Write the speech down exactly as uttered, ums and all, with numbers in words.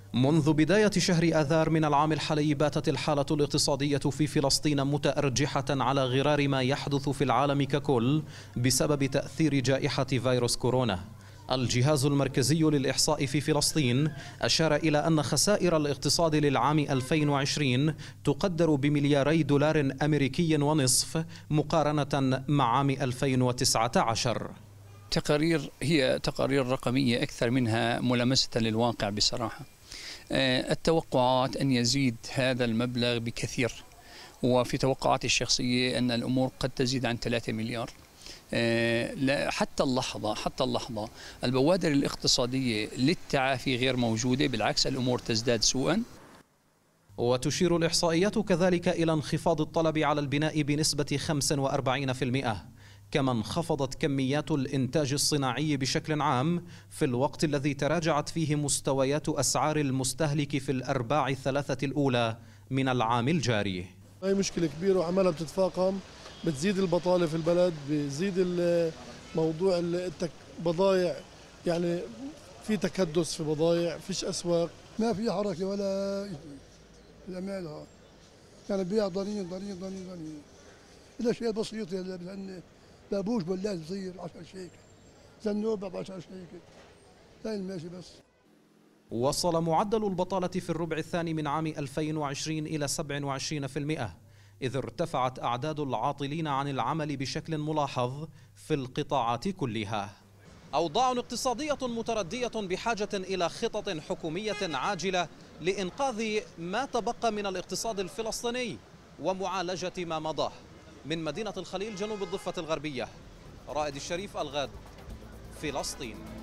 منذ بداية شهر آذار من العام الحالي باتت الحالة الاقتصادية في فلسطين متأرجحة على غرار ما يحدث في العالم ككل بسبب تأثير جائحة فيروس كورونا. الجهاز المركزي للإحصاء في فلسطين أشار إلى أن خسائر الاقتصاد للعام ألفين وعشرين تقدر بملياري دولار أمريكي ونصف مقارنة مع عام ألفين وتسعة عشر. تقارير هي تقارير رقمية أكثر منها ملامسة للواقع بصراحة. التوقعات أن يزيد هذا المبلغ بكثير، وفي توقعاتي الشخصية أن الأمور قد تزيد عن ثلاثة مليار. حتى اللحظة حتى اللحظة البوادر الاقتصادية للتعافي غير موجودة، بالعكس الأمور تزداد سوءا. وتشير الإحصائيات كذلك إلى انخفاض الطلب على البناء بنسبة خمسة وأربعين بالمئة، كما انخفضت كميات الإنتاج الصناعي بشكل عام في الوقت الذي تراجعت فيه مستويات أسعار المستهلك في الأرباع الثلاثة الأولى من العام الجاري. هي مشكلة كبيرة وعمالها بتتفاقم، بتزيد البطالة في البلد، بيزيد موضوع البضائع، يعني في تكدس في بضائع، فيش أسواق، ما في حركة ولا الأمانة، يعني بيع ضنين ضنين ضنين ضنين، إذا شيء بسيط يعني دابوش بلاش صغير عشرة شيكل، زنوب ب عشرة شيكل، هاي ماشي بس. وصل معدل البطالة في الربع الثاني من عام ألفين وعشرين إلى سبعة وعشرين بالمئة، إذ ارتفعت أعداد العاطلين عن العمل بشكل ملاحظ في القطاعات كلها. أوضاع اقتصادية متردية بحاجة إلى خطط حكومية عاجلة لإنقاذ ما تبقى من الاقتصاد الفلسطيني ومعالجة ما مضى. من مدينة الخليل جنوب الضفة الغربية، رائد الشريف، الغد، فلسطين.